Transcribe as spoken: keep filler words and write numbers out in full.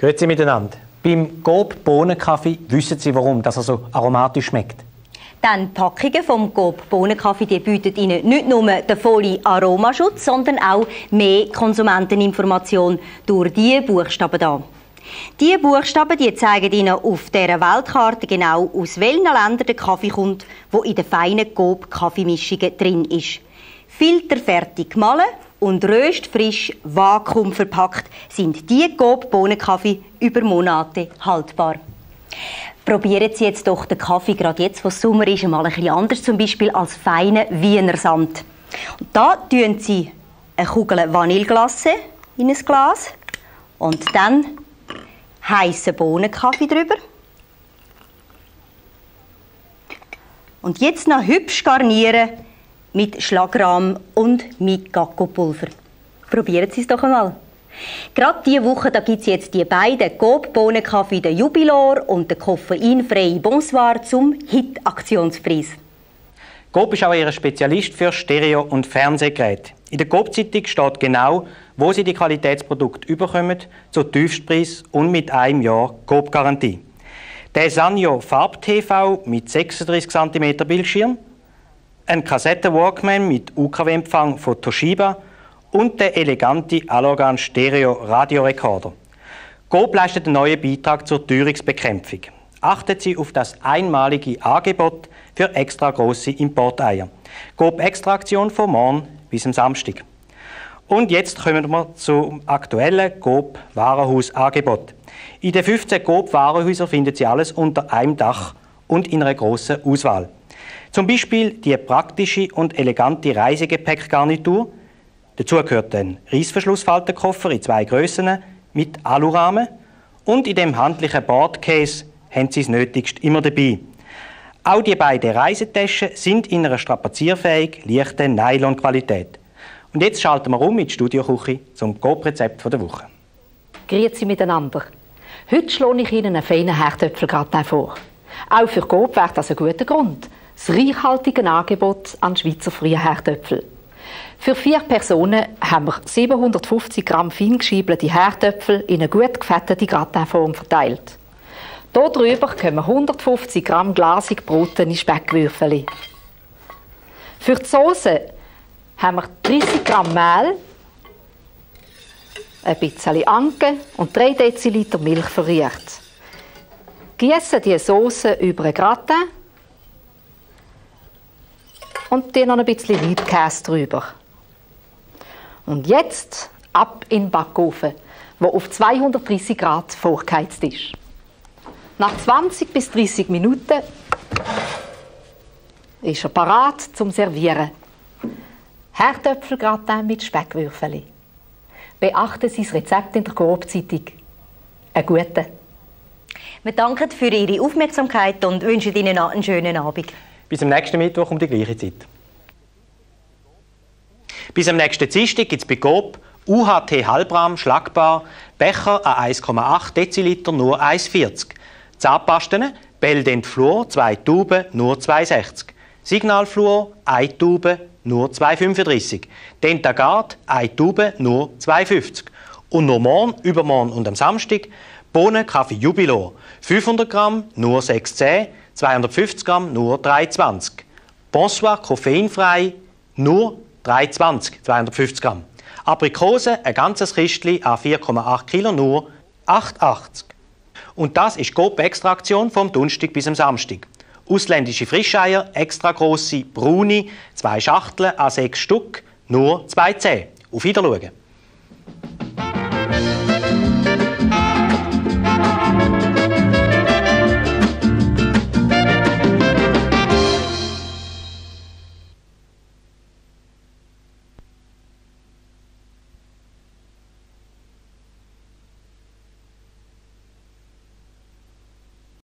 Grüezi miteinander. Beim Coop Bohnenkaffee wissen Sie, warum dass er so aromatisch schmeckt. Denn die Packungen vom Coop Bohnenkaffee die bieten Ihnen nicht nur den vollen Aromaschutz, sondern auch mehr Konsumenteninformation durch diese Buchstaben hier. Diese Buchstaben die zeigen Ihnen auf dieser Weltkarte genau, aus welchen Ländern der Kaffee kommt, der in den feinen Coop-Kaffeemischungen drin ist. Filterfertig gemahlen und röstfrisch vakuumverpackt sind die Coop-Bohnenkaffee über Monate haltbar. Probieren Sie jetzt doch den Kaffee, gerade jetzt, wo es Sommer ist, mal ein bisschen anders, zum Beispiel als feinen Wiener Sand. Und da tun Sie eine Kugel Vanilleglace in ein Glas und dann heißen Bohnenkaffee drüber. Und jetzt noch hübsch garnieren mit Schlagrahm und mit Kakaopulver. Probieren Sie es doch einmal. Gerade diese Woche gibt es jetzt die beiden Coop Bohnenkaffee, den Jubilor und den koffeinfreien Bonsoir zum Hit-Aktionspreis. Coop ist auch Ihr Spezialist für Stereo- und Fernsehgeräte. In der Coop-Zeitung steht genau, wo Sie die Qualitätsprodukte überkommen, zu Tiefstpreis und mit einem Jahr Coop-Garantie. Der Sanyo Farb-T V mit sechsunddreißig Zentimeter Bildschirm, ein Kassetten-Walkman mit U K W-Empfang von Toshiba und der elegante Allergan Stereo Radiorekorder. Coop leistet einen neuen Beitrag zur Teuerungsbekämpfung. Achten Sie auf das einmalige Angebot für extra grosse Importeier. Coop Extra-Aktion von morgen bis am Samstag. Und jetzt kommen wir zum aktuellen Coop Warenhausangebot. In den fünfzehn Coop Warenhäusern finden Sie alles unter einem Dach und in einer grossen Auswahl. Zum Beispiel die praktische und elegante Reisegepäckgarnitur. Dazu gehört ein Reissverschlussfaltenkoffer in zwei Grössen mit Alurahmen. Und in dem handlichen Boardcase haben Sie das Nötigste immer dabei. Auch die beiden Reisetaschen sind in einer strapazierfähig leichten Nylon-Qualität. Und jetzt schalten wir um in die Studioküche zum Coop-Rezept der Woche. Grüezi miteinander. Heute schlage ich Ihnen einen feinen Herdöpfelgratin vor. Auch für Coop wäre das ein guter Grund. Das reichhaltige Angebot an Schweizer frühen Herdöpfel. Für vier Personen haben wir siebenhundertfünfzig Gramm fein geschiebelte Herdöpfel in eine gut gefettete Gratinform verteilt. Hier drüber kommen hundertfünfzig Gramm glasig gebratene Speckwürfel. Für die Soße haben wir dreißig Gramm Mehl, ein bisschen Anke und drei Deziliter Milch verrührt. Gießen die Soße über einen Gratin und dann noch ein bisschen Weidkäse drüber. Und jetzt ab in den Backofen, der auf zweihundertdreißig Grad vorgeheizt ist. Nach zwanzig bis dreißig Minuten ist er parat zum Servieren. Herdöpfelgratin mit Speckwürfel. Beachten Sie das Rezept in der Coop-Zeitung. Einen guten. Wir danken für Ihre Aufmerksamkeit und wünschen Ihnen einen schönen Abend. Bis am nächsten Mittwoch um die gleiche Zeit. Bis am nächsten Dienstag gibt es bei Coop U H T Halbrahm schlagbar, Becher an eins Komma acht Deziliter nur eins Komma vierzig. Zahnpasten, Beldent Fluor, zwei Tuben, nur zwei Komma sechzig. Signal Fluor, eine Tube, nur zwei Komma fünfunddreißig. Dentagard, eine Tube, nur zwei Komma fünfzig. Und nur morgen, übermorgen und am Samstag Bohnenkaffee Jubilor. fünfhundert Gramm, nur sechs Komma zehn. zweihundertfünfzig Gramm, nur drei Komma zwanzig. Bonsoir koffeinfrei, nur drei Komma zwanzig, zweihundertfünfzig Gramm. Aprikose, ein ganzes Kistchen an vier Komma acht Kilo, nur acht Komma achtzig. Und das ist Coop Extra-Aktion vom Donnerstag bis am Samstag. Ausländische Frischeier, extra grosse, braune, zwei Schachteln an sechs Stück, nur zwei Komma zehn. Auf Wiedersehen.